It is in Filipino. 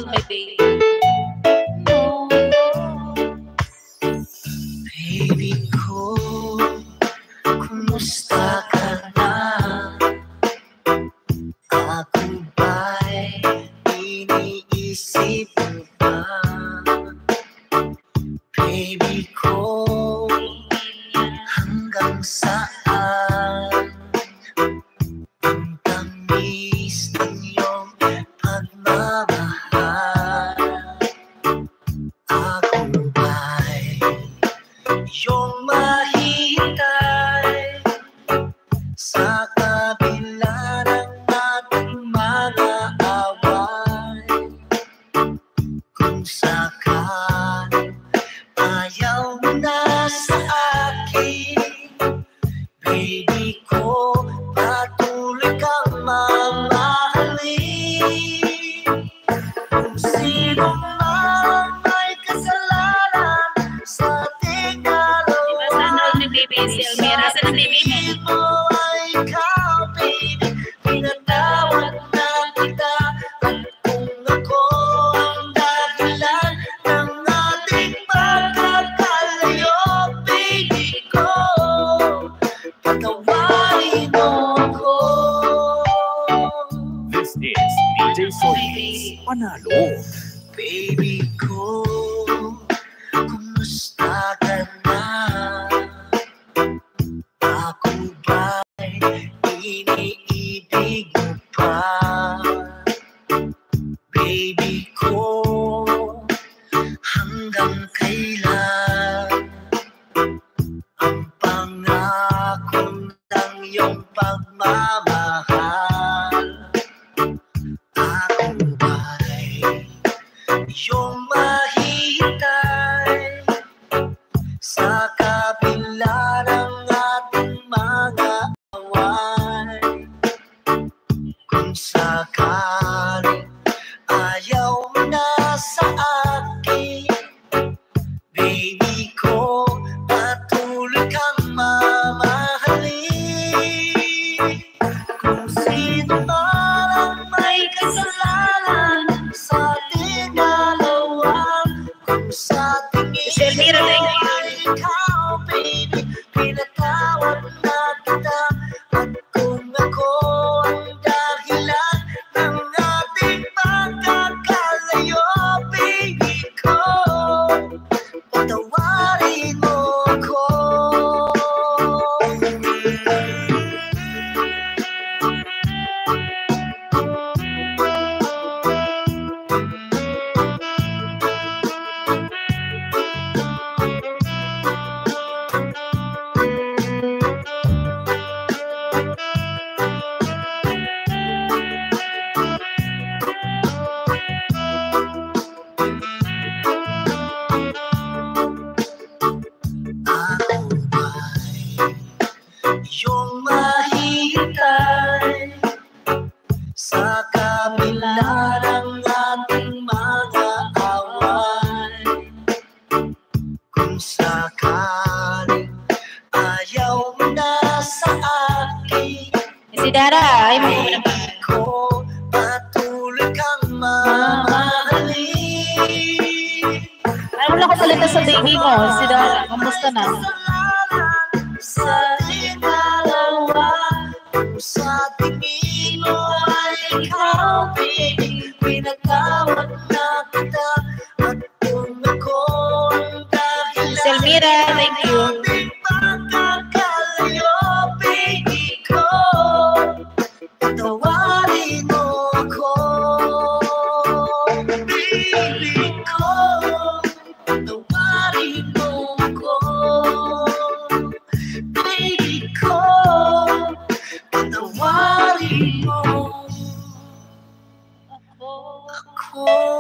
kay baby. Baby ko, kumusta ka na? Ako ba'y iniisip mo ba? Baby ko, hanggang saan ang tamis ng iyong pagmamahal? Ako ba'y iyong mahintay sa kabila ng ating mga away? Kung sakaling ayaw mo na sa akin, baby ko, patuloy kang mamahalin. Kung sino man may kasalanan sa ating dalawa, Nasa ni baby si Elmira. Sa ni baby mo. mo ay ikaw, baby, pinatawad na kita. At kung ako ang dahilan ng ating pagkakalayo, baby ko, patawarin mo ko. This is DJ Solis. Panalo. Baby ko, kumusta ka na? Ako ba'y iniibig mo pa? Baby ko, hanggang kailan ang pangako ng iyong pagmamahal? Ako ba'y iyong mahintay sa kabila ng ating mga away? Kung sakaling ayaw mo na sa akin, baby ko, patuloy kang mamahalin. Kung sino man ang may kasalanan sa ating dalawa, kung sa tingin Si Elmira, mo thank you. ay ikaw, baby, pinatawad na kita. At kung ako ang dahilan ng ating pagkakalayo, baby ko, patawarin mo ko. Ako ba'y iyong mahintay sa kabila ng ating mga away? Kung sakaling ayaw mo na sa akin, Si Dara, ay mo muna ba? baby ko, patuloy kang mamahalin. Ay, wala ko salita sa baby mo. Si Dara, kamusta na? Kasalanan sa ating dalawa, kung sa tingin mo ay ikaw, baby, pinatawad na kita. At kung ako ang dahilan Si Elmira, thank you. ng ating pagkakalayo, baby ko, patawarin mo ako. Baby ko, patawarin mo ako. Baby ko, patawarin mo ako.